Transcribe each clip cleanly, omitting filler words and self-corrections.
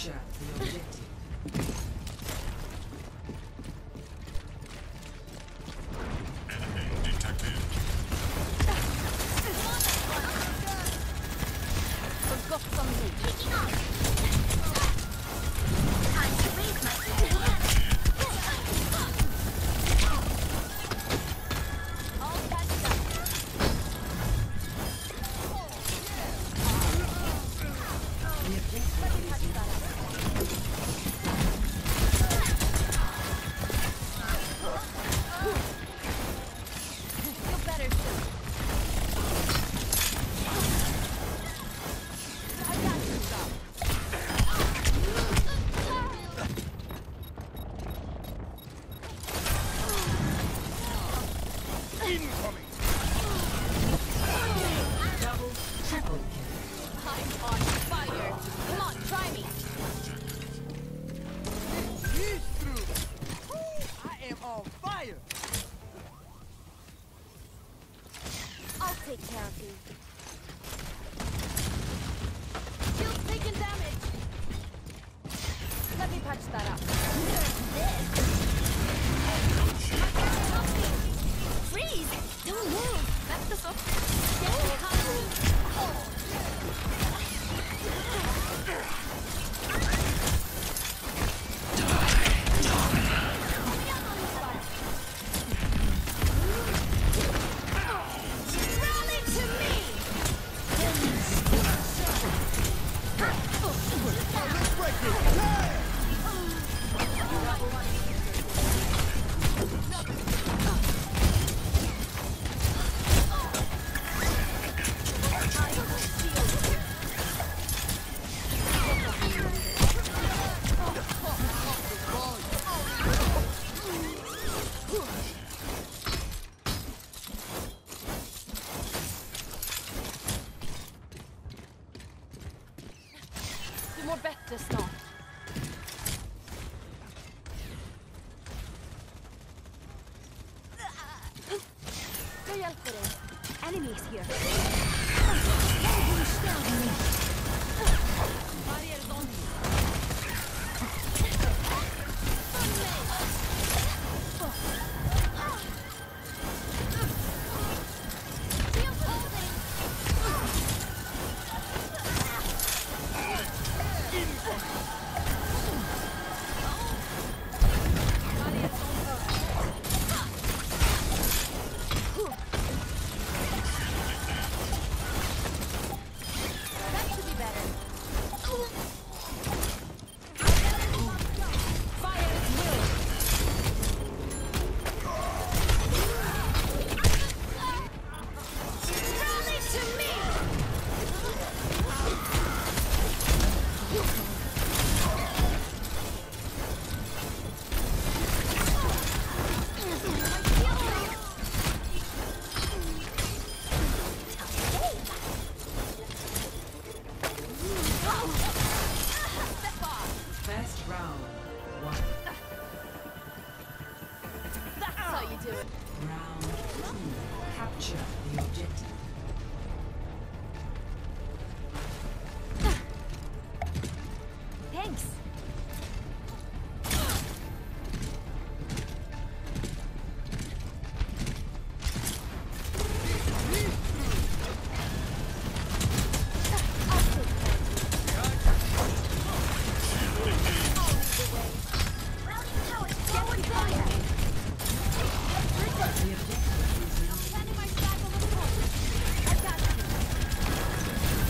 Capture the objective. Forgot something. Kicking off. Time to raise my all patched up. The objective is Feel better soon. I got you, stop. Incoming! double, triple kill. I'm on fire. Come on, try me. He's through! I am on fire! I'll take care of you. Shield's taking damage. Let me patch that up. Freeze! Don't move! That's the soft. Get economy. Rally to me! Let's break it! Du mår bättre snart. Jag hjälper dig. Enemies here. Barriers on you. Shield holding. That should be better. Fire is will. Rally to me! Step off! First round. One. That's how you do it. Round two. Capture the objective. Thanks. I'll take care of you. I'll lead the way. Get behind me. The objective is now Planning my stack a little closer. I got you.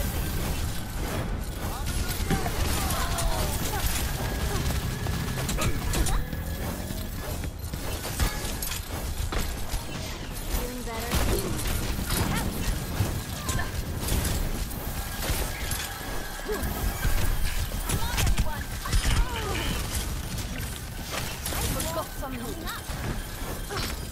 Feeling better? Come on, everyone. I forgot something.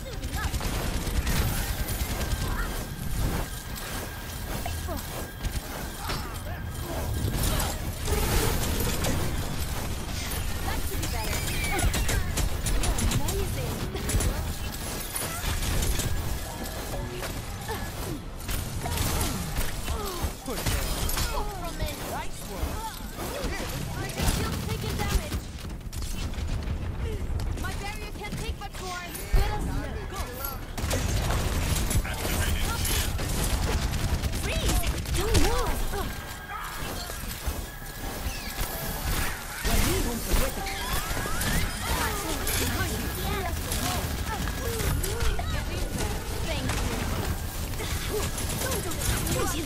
That should be better. You're amazing. Push it. From it. Nice one. Shield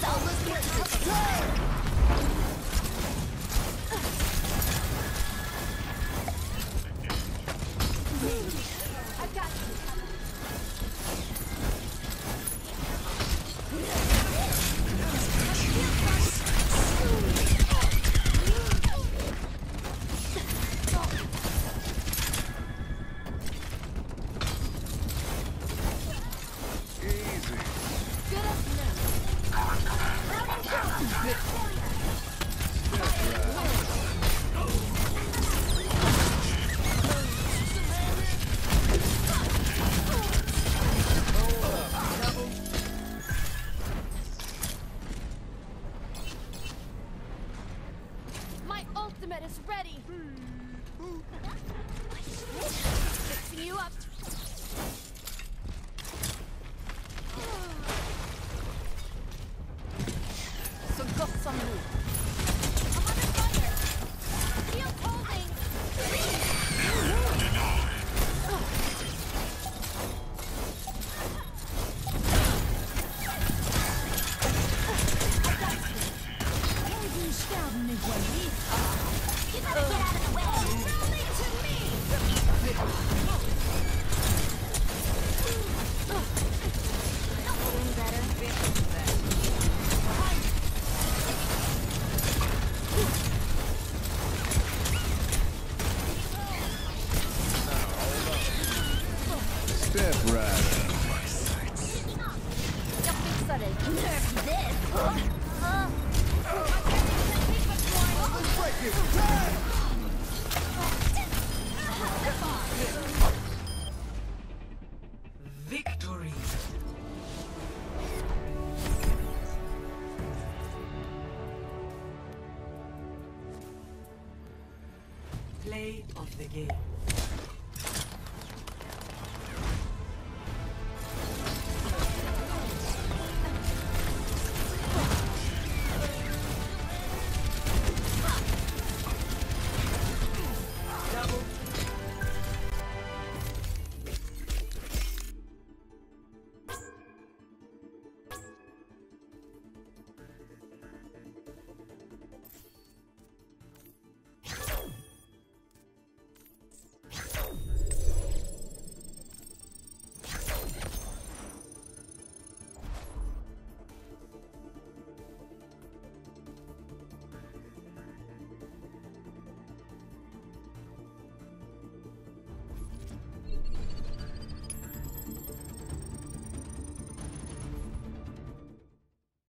almost get to I've got you. My ultimate is ready. Fixing you up. Så gott som nu. I'm under fire. Shield holding. Helden sterben nicht, Wendy. You gotta get out of the way. Rolling to me. Doing better. Step right up. Jag fixar dig. Nerf this. Victory. Play of the game.